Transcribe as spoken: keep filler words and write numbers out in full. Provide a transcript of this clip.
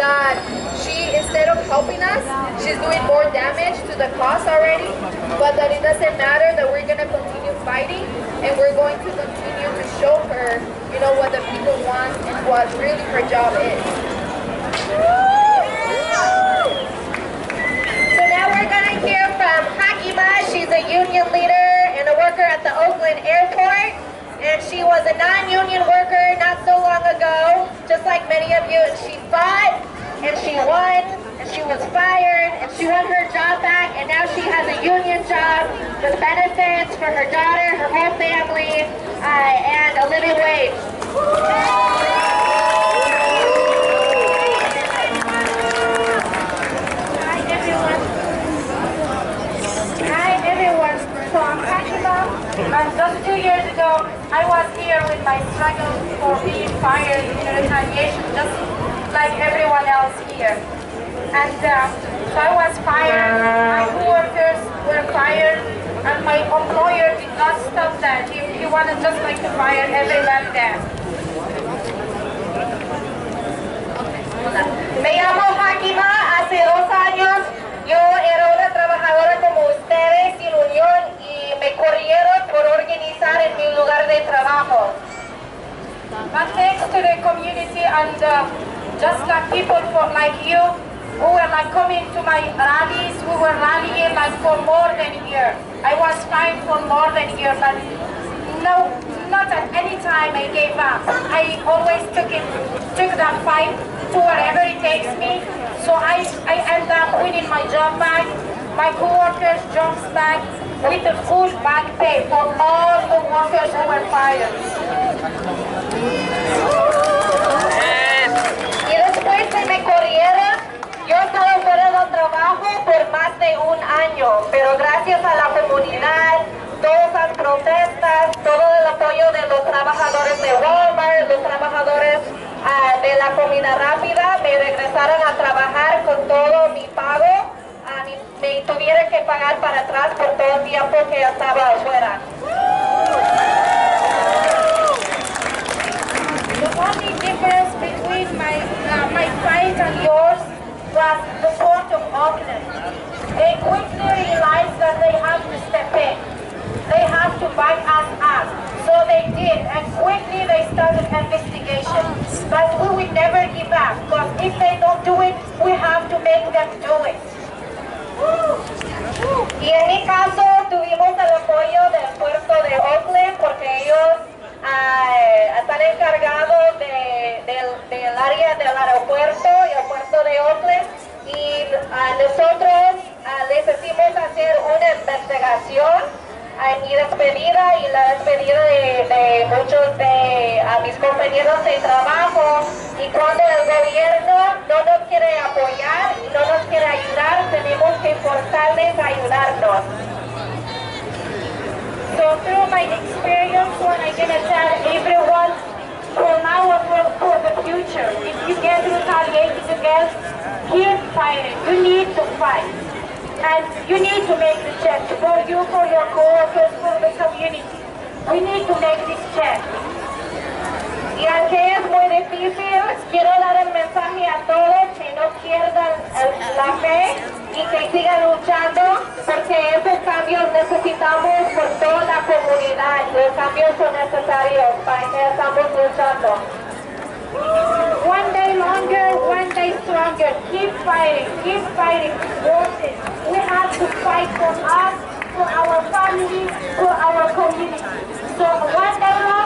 that she, instead of helping us, she's doing more damage to the cause already, but that it doesn't matter, that we're going to continue fighting, and we're going to continue to show her, you know, what the people want and what really her job is. So now we're going to hear from Hakima. She's a union leader and a worker at the Oakland Airport. And she was a non-union worker not so long ago, just like many of you. And she fought, and she won, and she was fired, and she won her job back. And now she has a union job with benefits for her daughter, her whole family, uh, and a living wage. So I'm Hakima, and just two years ago, I was here with my struggle for being fired in retaliation, just like everyone else here. And uh, so I was fired, my coworkers were fired, and my employer did not stop that. He, he wanted just like to fire everyone there. Me llamo Hakima, hace dos años yo era una trabajadora como ustedes sin unión y me corrieron por organizar en mi lugar de trabajo. But thanks to the community and uh, just like people for, like you who were like coming to my rallies, who were rallying like for more than a year. I was fighting for more than a year, but no, not at any time I gave up. I always took it, took that fight to wherever it takes me. So I, I end up winning my job back, my co-workers' jobs back, with the full back pay for all the workers who were fired. Y después que me corrieron, yo estaba fuera de trabajo por más de un año, pero gracias a la comunidad, todas las protestas, todo el apoyo de los trabajadores de Walmart, los trabajadores uh, de la comida rápida, me regresaron a trabajar con todo mi pago. Uh, me, me tuviera que pagar para atrás por todo el tiempo que estaba afuera. The only difference between my, uh, my fight and yours was the Port of Oakland. They quickly realized that they have to step in. They have to back us up. So they did, and quickly they started investigation. But we will never give up, because if they don't do it, we have to make them do it. Y en mi caso tuvimos el apoyo del puerto de Oakland porque ellos uh, están encargados de, de, del área del aeropuerto y el puerto de Oakland, y uh, nosotros uh, les hicimos hacer una investigación a mi despedida y la despedida de, de muchos de a mis compañeros de trabajo. Y cuando el gobierno no nos quiere apoyar y no nos quiere ayudar, tenemos que forzarles a ayudarnos. So through my experience, what I'm going to tell everyone for now and for, for the future, if you get retaliated against, keep fighting. You need to fight. And you need to make the change for you, for your coworkers, for the community. We need to make this change. Y aunque es muy difícil, quiero dar el mensaje a todos que no pierdan el- la fe y que sigan luchando, porque esos cambios necesitamos por toda la comunidad. Los cambios son necesarios para que estamos luchando. One day longer, one day stronger. Keep fighting, keep fighting. Worth it. We have to fight for us, for our family, for our community. So one day longer.